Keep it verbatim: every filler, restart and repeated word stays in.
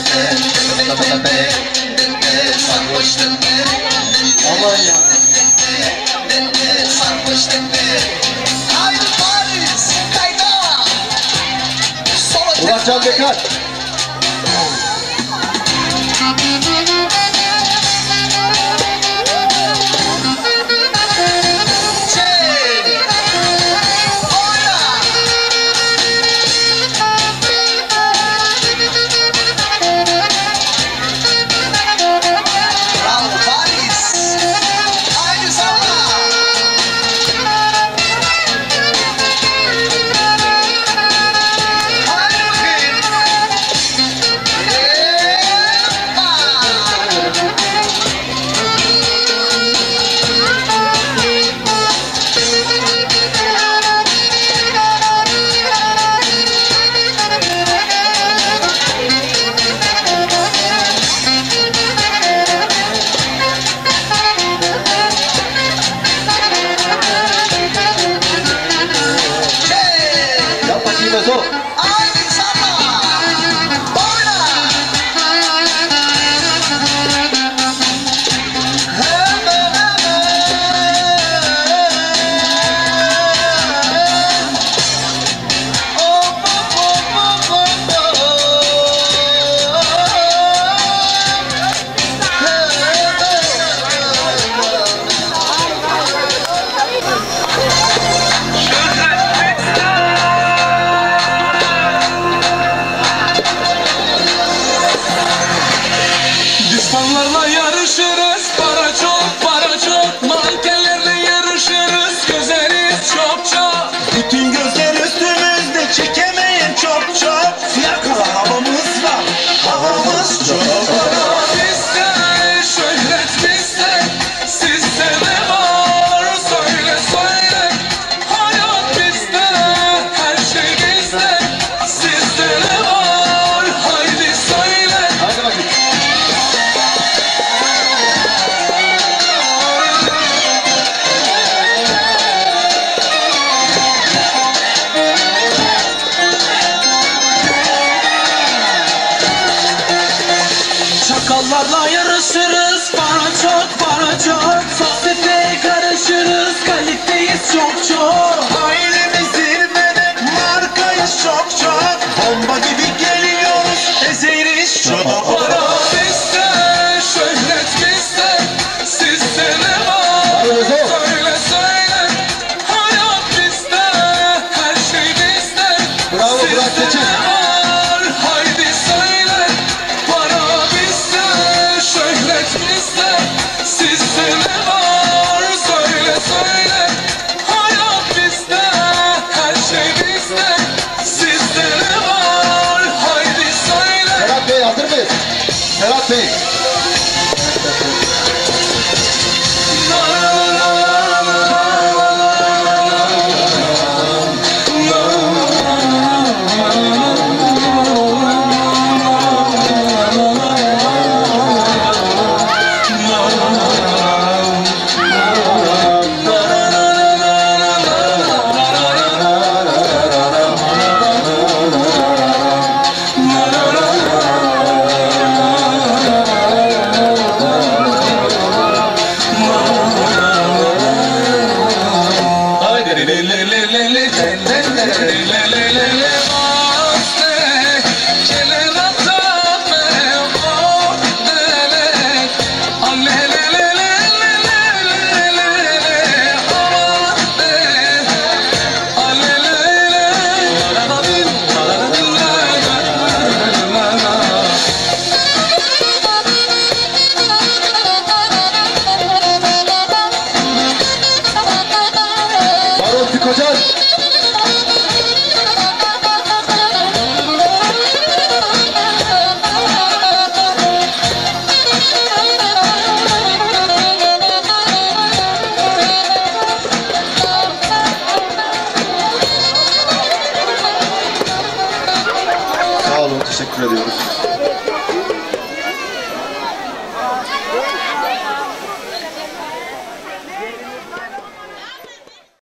Aman ya. Ulan Can Bekar. Düşmanlarla yarışırız, para çok, para çok. Mankenlerle yarışırız, gözleriz çok çok. Bütün gözler üstümüzde, çekemeyin çok çok. Siyah kara havamız var, havamız çok. Para bizde, şöhret bizde, sizde ne var? Söyle söyle. Hayat bizde, her şey bizde, sizde ne var? Haydi söyle. Hadi bakayım. Çakallarla yarışırız, para çok, para çok. Sohbete karışırız, kaliteyiz çok çok. Ailemiz zirvede, markayız çok çok. Bomba gibi geliyoruz, ezeriz çok. Para bizde, şöhret bizde, sizde ne var? Söyle söyle. Hayat bizde, her şey bizde, Bravo, sizde Burak Seçen. ne var? Haydi söyle. Para bizde, şöhret bizde, sizde ne var? Söyle söyle. Hayat bizde, her şey bizde, sizde ne var? Haydi söyle. Ferhat Bey hazır mıyız? Ferhat Bey.